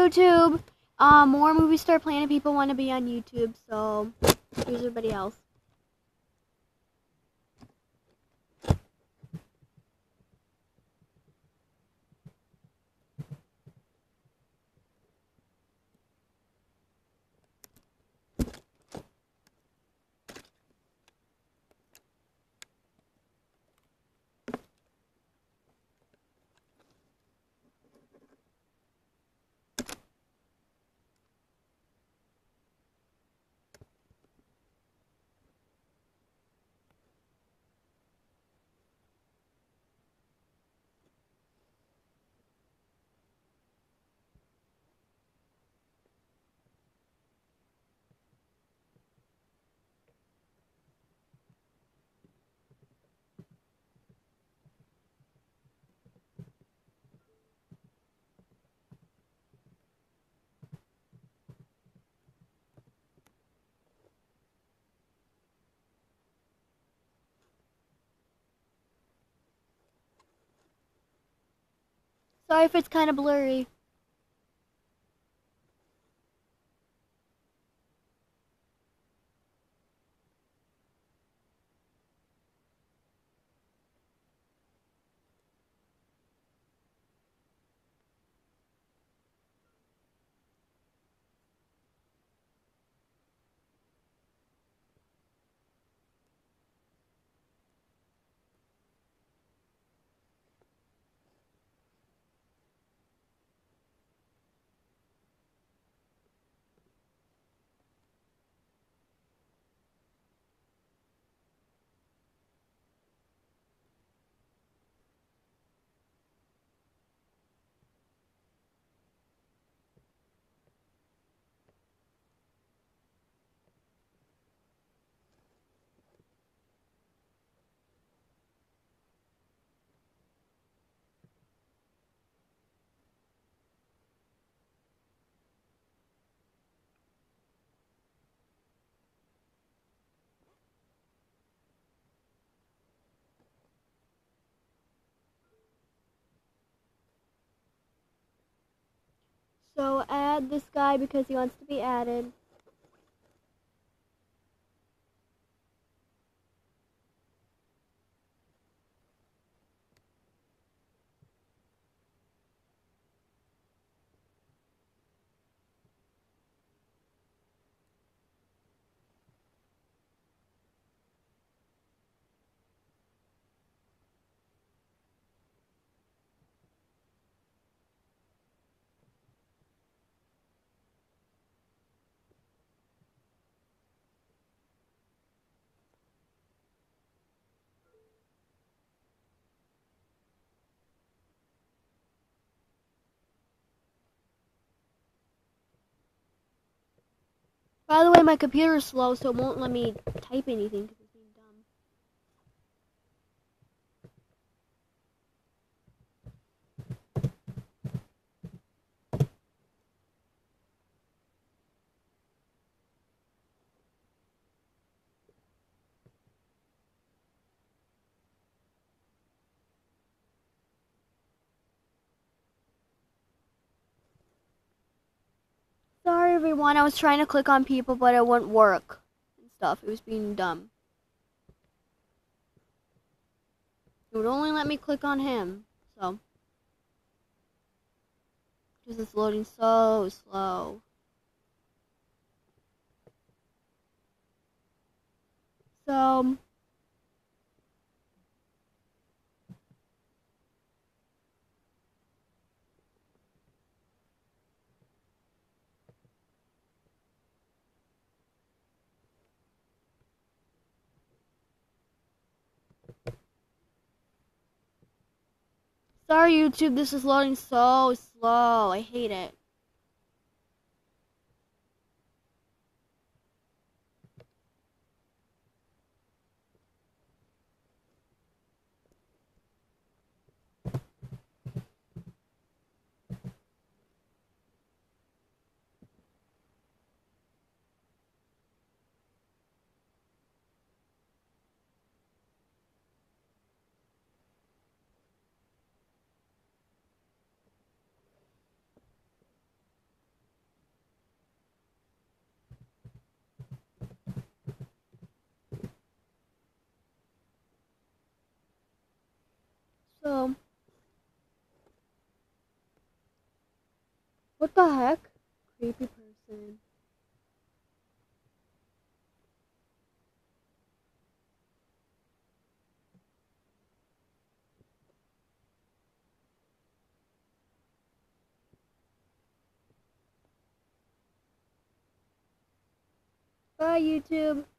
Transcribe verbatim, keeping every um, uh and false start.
YouTube. Um, more Movie Star Planet people want to be on YouTube, so here's everybody else. Sorry if it's kind of blurry. So add this guy because he wants to be added. By the way, my computer is slow, so it won't let me type anything because it's being dumb. Sorry everyone, I was trying to click on people, but it wouldn't work and stuff. It was being dumb. It would only let me click on him, so. Because it's loading so slow. So. Sorry YouTube, this is loading so slow. I hate it. So, what the heck? Creepy person. Bye, YouTube.